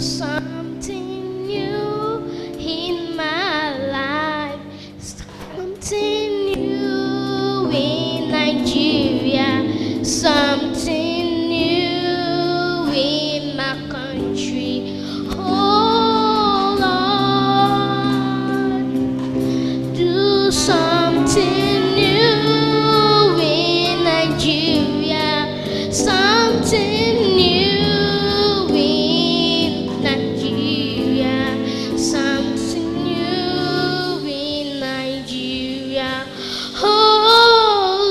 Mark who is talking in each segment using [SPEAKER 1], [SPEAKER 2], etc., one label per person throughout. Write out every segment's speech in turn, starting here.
[SPEAKER 1] something new in my life, something new in Nigeria, something new in my country. Oh Lord, do something new in Nigeria, something new in Nigeria, something new in Nigeria. Oh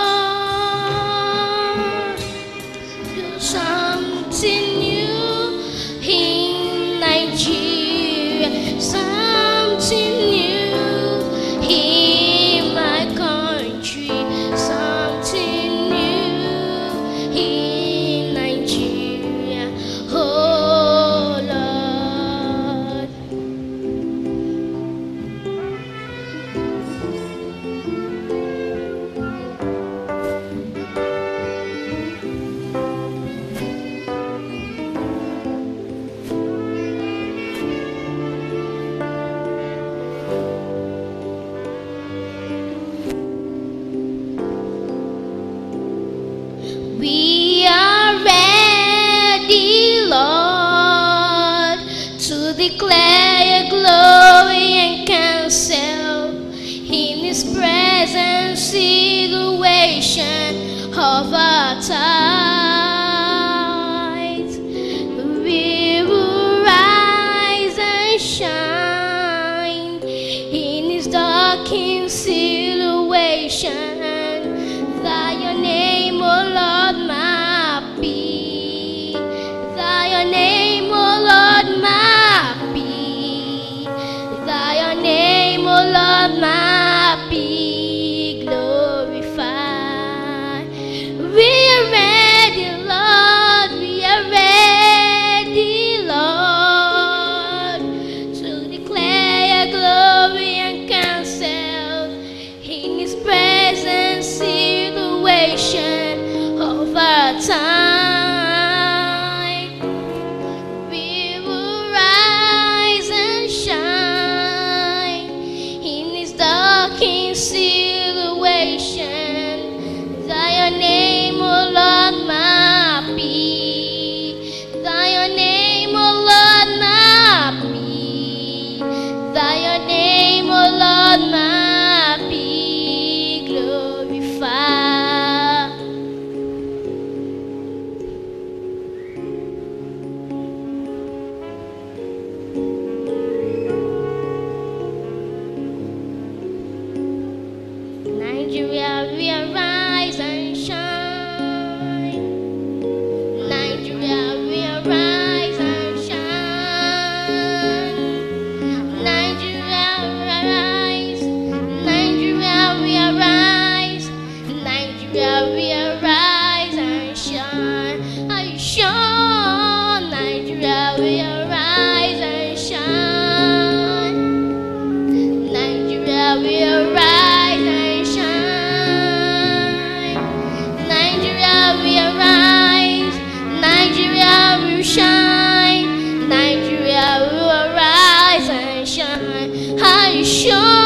[SPEAKER 1] Lord, do something new in Nigeria, something new in my country, something new in Nigeria. Oh Lord, we are ready, Lord, to declare your glory and counsel in this present situation of our times. We will rise and shine in this darkened situation. That your name, oh Lord, might be. That your name, oh Lord, might be. That your name, oh Lord, might be glorified. We are ready, Lord. We are ready, Lord, to declare your glory and counsel in His presence situation of our time. We will rise and shine in this darkened situation. That your name, oh Lord, might be. That your name, oh Lord, might be. That your name, oh Lord, might be glorified. Nigeria, we arise and shine. Nigeria, we arise and shine. Nigeria, we arise. Nigeria, we arise. Nigeria, we arise and shine. Are you sure? Nigeria, we arise and shine. Nigeria, we arise and shine. Nigeria, we arise. Nigeria, we shine. Nigeria, we arise and shine. Are you sure?